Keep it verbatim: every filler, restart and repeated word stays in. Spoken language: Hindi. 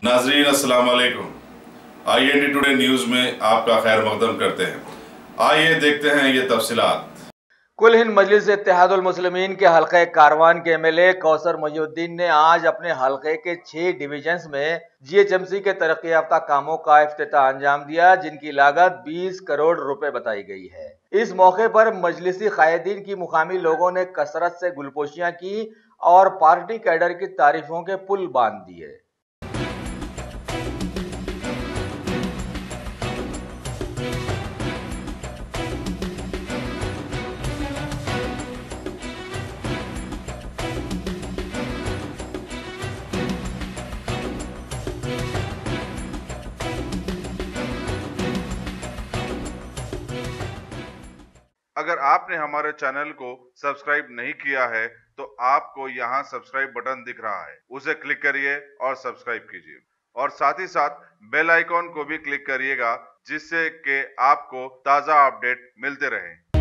नाजरीन अस्सलाम वालेकुम। I N D today news में आपका खैर मकदम करते हैं। आइए देखते हैं ये तफसीलात। कुल हिंद मजलिस इत्तेहादुल मुस्लिमीन के हल्के कारवान के M L A Kausar Mohiuddin ने आज अपने हल्के के छह डिवीजन्स में जी एच एम सी के तरक्की याफ्ता कामों का इफ्तिताह अंजाम दिया, जिनकी लागत बीस करोड़ रुपए बताई गई है। इस मौके पर मजलिसी कायदीन की मुकामी लोगों ने कसरत से गुलपोशियां की और पार्टी कैडर की तारीफों के पुल बांध दिए। अगर आपने हमारे चैनल को सब्सक्राइब नहीं किया है तो आपको यहाँ सब्सक्राइब बटन दिख रहा है, उसे क्लिक करिए और सब्सक्राइब कीजिए और साथ ही साथ बेल आइकॉन को भी क्लिक करिएगा, जिससे कि आपको ताज़ा अपडेट मिलते रहें।